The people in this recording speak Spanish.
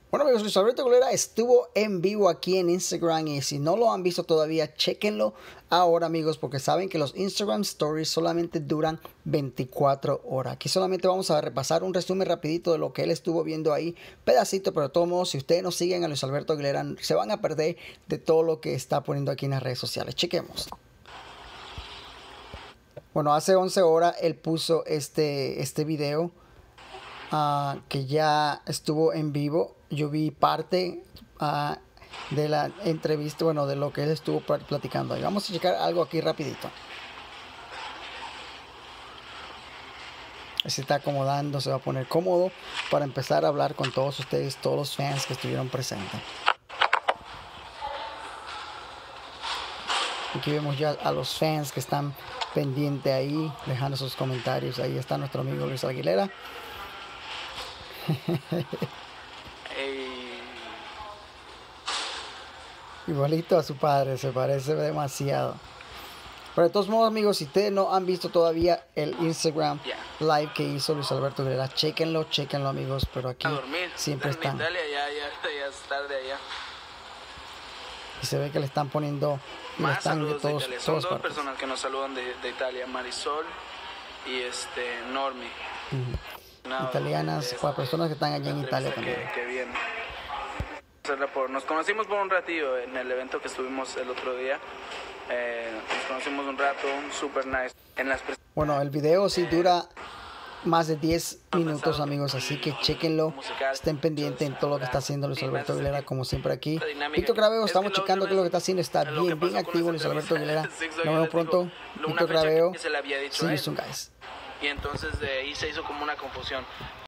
Bueno amigos, Luis Alberto Aguilera estuvo en vivo aquí en Instagram y si no lo han visto todavía, chequenlo ahora amigos, porque saben que los Instagram Stories solamente duran 24 horas. Aquí solamente vamos a repasar un resumen rapidito de lo que él estuvo viendo ahí, pedacito, pero de todos modos, si ustedes no siguen a Luis Alberto Aguilera, se van a perder de todo lo que está poniendo aquí en las redes sociales. Chequemos. Bueno, hace 11 horas él puso este video. Que ya estuvo en vivo. Yo vi parte de la entrevista, bueno, de lo que él estuvo platicando. Y vamos a checar algo aquí rapidito. Se está acomodando, se va a poner cómodo para empezar a hablar con todos ustedes, todos los fans que estuvieron presentes. Aquí vemos ya a los fans que están pendientes ahí, dejando sus comentarios. Ahí está nuestro amigo Luis Aguilera. Igualito a su padre, se parece demasiado. Pero de todos modos amigos, si ustedes no han visto todavía el Instagram live que hizo Luis Alberto Aguilera, chequenlo amigos, pero aquí siempre están. Italia, ya es tarde allá. Y se ve que le están poniendo más están saludos de Italia. Son dos partes. personas que nos saludan de Italia, Marisol y Normi. Italianas, para personas que están allá en Italia también. Que viene. Nos conocimos por un ratillo en el evento que estuvimos el otro día. Nos conocimos un rato, super nice. Bueno, el video sí dura más de 10 minutos amigos, así que chequenlo, estén pendientes en todo lo que está haciendo Luis Alberto Aguilera, como siempre aquí. Víctor Graveo, estamos checando que lo que está haciendo, está bien activo Luis Alberto Aguilera. Nos vemos pronto. Víctor Graveo, see you soon guys. Y entonces de ahí se hizo como una confusión.